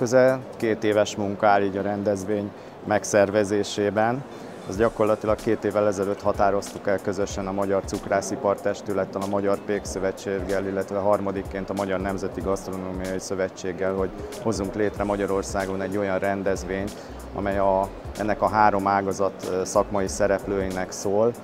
közel 2 éves munka áll így a rendezvény megszervezésében. Ez gyakorlatilag 2 évvel ezelőtt határoztuk el közösen a Magyar Cukrászipar Testülettel, a Magyar Pékszövetséggel, illetve harmadikként a Magyar Nemzeti Gasztronómiai Szövetséggel, hogy hozzunk létre Magyarországon egy olyan rendezvényt, amely ennek a 3 ágazat szakmai szereplőinek szól,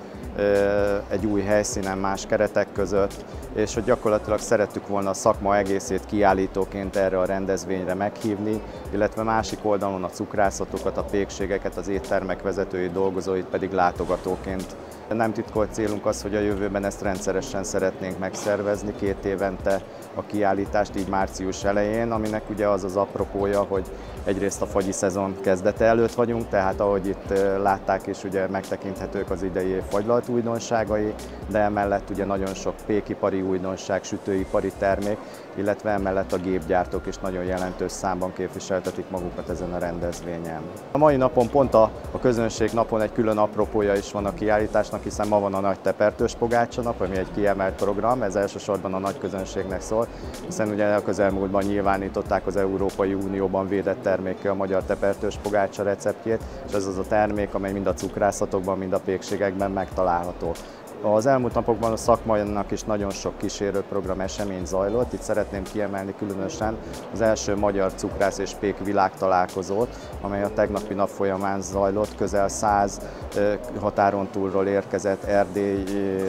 egy új helyszínen, más keretek között, és hogy gyakorlatilag szerettük volna a szakma egészét kiállítóként erre a rendezvényre meghívni, illetve másik oldalon a cukrászatokat, a pékségeket, az éttermek vezetői, dolgozóit pedig látogatóként. Nem titkolt célunk az, hogy a jövőben ezt rendszeresen szeretnénk megszervezni, 2 évente a kiállítást, így március elején, aminek ugye az az apropója, hogy egyrészt a fagyi szezon kezdete előtt vagyunk, tehát ahogy itt látták is, ugye megtekinthetők az idei év fagylalt újdonságai, de emellett ugye nagyon sok pékipari újdonság, sütőipari termék, illetve emellett a gépgyártók is nagyon jelentős számban képviseltetik magukat ezen a rendezvényen. A mai napon pont a közönség napon egy külön apropója is van a kiállításnak, hiszen ma van a nagy tepertős pogácsa nap, ami egy kiemelt program, ez elsősorban a nagy közönségnek szól, hiszen ugye a közelmúltban nyilvánították az Európai Unióban védett termékké a magyar tepertős pogácsa receptjét, és ez az a termék, amely mind a cukrászatokban, mind a pékségekben megtalálható. Az elmúlt napokban a szakmának is nagyon sok kísérőprogram, esemény zajlott. Itt szeretném kiemelni különösen az első magyar cukrász és pék világtalálkozót, amely a tegnapi nap folyamán zajlott. Közel 100 határon túlról érkezett, Erdély,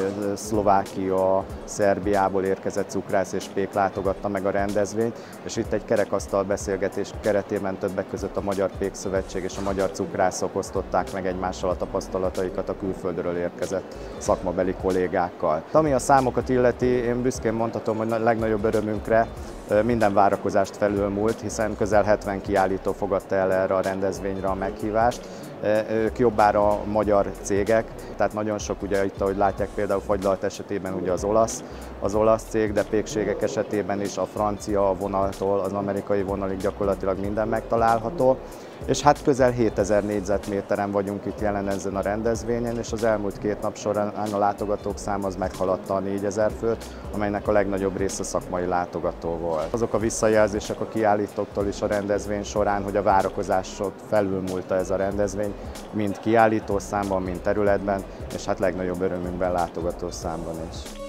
Szlovákia, Szerbiából érkezett cukrász és pék látogatta meg a rendezvényt, és itt egy kerekasztal beszélgetés keretében többek között a Magyar Pékszövetség és a magyar cukrászok osztották meg egymással a tapasztalataikat a külföldről érkezett szakmabeli kollégákkal. Ami a számokat illeti, én büszkén mondhatom, hogy a legnagyobb örömünkre minden várakozást felülmúlt, hiszen közel 70 kiállító fogadta el erre a rendezvényre a meghívást. Ők jobbára magyar cégek, tehát nagyon sok, ugye itt, ahogy látják, például fagylalt esetében ugye az olasz cég, de pékségek esetében is a francia vonaltól az amerikai vonalig gyakorlatilag minden megtalálható. És hát közel 7000 négyzetméteren vagyunk itt jelen ezen a rendezvényen, és az elmúlt 2 nap során a látogatók száma az meghaladta a 4000 főt, amelynek a legnagyobb része szakmai látogató volt. Azok a visszajelzések a kiállítóktól is a rendezvény során, hogy a várakozások felülmúlta ez a rendezvény, mind kiállító számban, mind területben, és hát legnagyobb örömünkben látogató számban is.